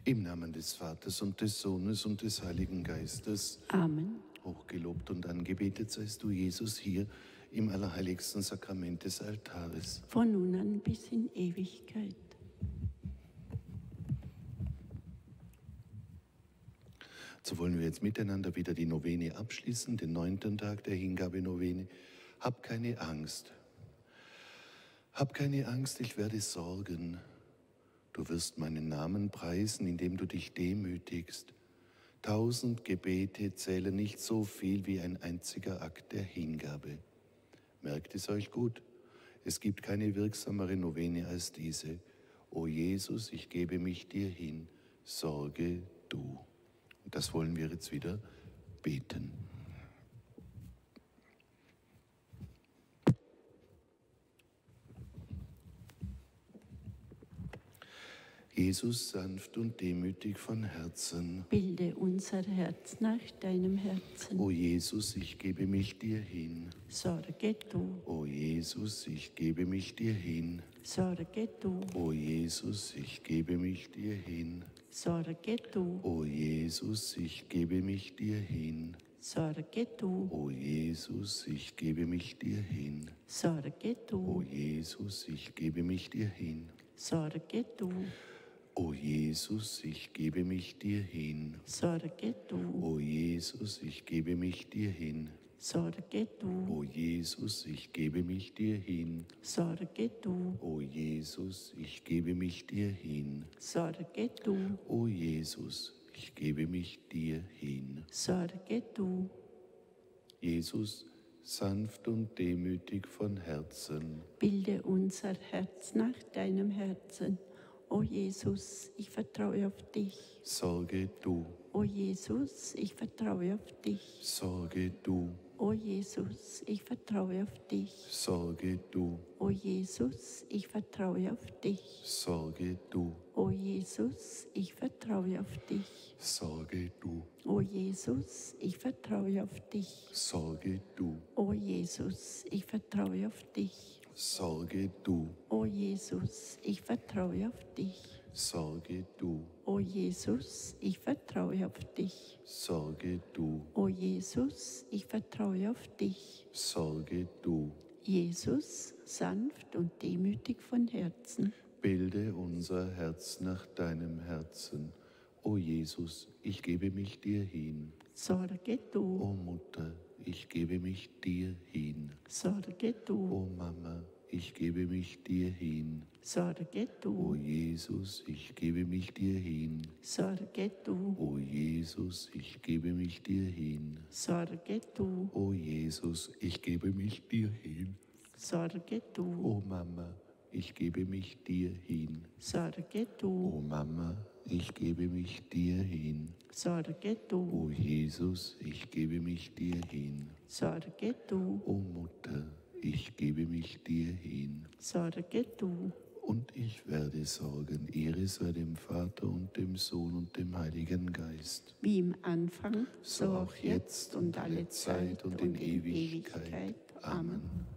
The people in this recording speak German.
Im Namen des Vaters und des Sohnes und des Heiligen Geistes. Amen. Hochgelobt und angebetet seist du, Jesus, hier im allerheiligsten Sakrament des Altares. Von nun an bis in Ewigkeit. So wollen wir jetzt miteinander wieder die Novene abschließen, den 9. Tag der Hingabe-Novene. Hab keine Angst. Hab keine Angst, ich werde sorgen. Du wirst meinen Namen preisen, indem du dich demütigst. 1000 Gebete zählen nicht so viel wie ein einziger Akt der Hingabe. Merkt es euch gut, es gibt keine wirksamere Novene als diese. O Jesus, ich gebe mich dir hin, sorge du. Und das wollen wir jetzt wieder beten. Jesus, sanft und demütig von Herzen. Bilde unser Herz nach deinem Herzen. O Jesus, ich gebe mich dir hin. Sorge du. O Jesus, ich gebe mich dir hin. Sorge du. O Jesus, ich gebe mich dir hin. Sorge du. O Jesus, ich gebe mich dir hin. Sorge du. O Jesus, ich gebe mich dir hin. Sorge du. O Jesus, ich gebe mich dir hin. Sorge du. O Jesus, ich gebe mich dir hin. Sorge du. O Jesus, ich gebe mich dir hin. Sorge du. O Jesus, ich gebe mich dir hin. Sorge du. O Jesus, ich gebe mich dir hin. Sorge du. O Jesus, ich gebe mich dir hin. Sorge du. Jesus, sanft und demütig von Herzen. Bilde unser Herz nach deinem Herzen. O Jesus, ich vertraue auf dich. Sorge du. O Jesus, ich vertraue auf dich. Sorge du. O Jesus, ich vertraue auf dich. Sorge du. O Jesus, ich vertraue auf dich. Sorge du. O Jesus, ich vertraue auf dich. Sorge du. O Jesus, ich vertraue auf dich. Sorge du. O Jesus, ich vertraue auf dich. Sorge du. O Jesus, ich vertraue auf dich. Sorge du. O Jesus, ich vertraue auf dich. Sorge du. O Jesus, ich vertraue auf dich. Sorge du. Jesus, sanft und demütig von Herzen. Bilde unser Herz nach deinem Herzen. O Jesus, ich gebe mich dir hin. Sorge du. O Mutter, ich gebe mich dir hin. Sorge du. O Mama, ich gebe mich dir hin. Sorge du. O Jesus, ich gebe mich dir hin. Sorge du. O Jesus, ich gebe mich dir hin. Sorge du. O Jesus, ich gebe mich dir hin. Sorge du. O Mama, ich gebe mich dir hin. Sorge du. O Mama, ich gebe mich dir hin. Sorge du. O Jesus, ich gebe mich dir hin. Sorge du. O Mutter, ich gebe mich dir hin. Sorge du. Und ich werde sorgen. Ehre sei dem Vater und dem Sohn und dem Heiligen Geist. Wie im Anfang, So auch jetzt und alle Zeit und in Ewigkeit. Amen.